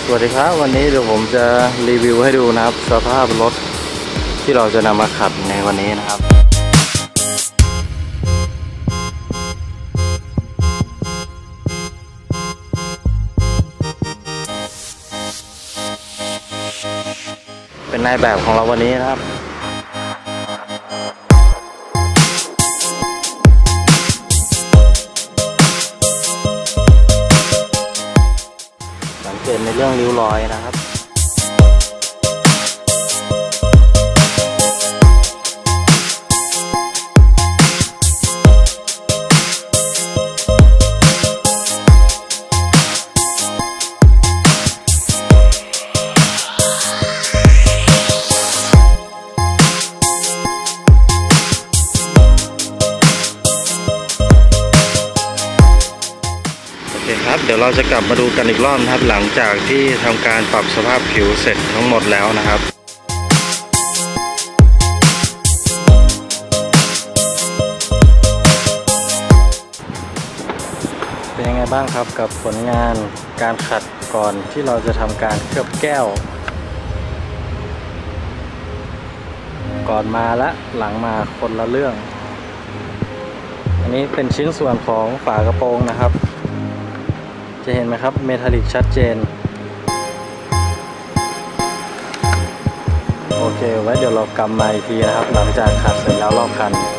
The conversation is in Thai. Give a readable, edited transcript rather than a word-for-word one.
สวัสดีครับวันนี้เดี๋ยวผมจะรีวิวให้ดูนะครับสภาพรถที่เราจะนำมาขับในวันนี้นะครับเป็นนายแบบของเราวันนี้นะครับสังเกตในเรื่องริ้วรอยนะครับครับเดี๋ยวเราจะกลับมาดูกันอีกรอบนะครับหลังจากที่ทำการปรับสภาพผิวเสร็จทั้งหมดแล้วนะครับเป็นยังไงบ้างครับกับผลงานการขัดก่อนที่เราจะทำการเคลือบแก้วก่อนมาและหลังมาคนละเรื่องอันนี้เป็นชิ้นส่วนของฝากระโปรงนะครับจะเห็นไหมครับเมทัลลิกชัดเจนโอเคไว้เดี๋ยวเรากำมาอีกทีนะครับหลังจากขัดเสร็จแล้วรอบคัน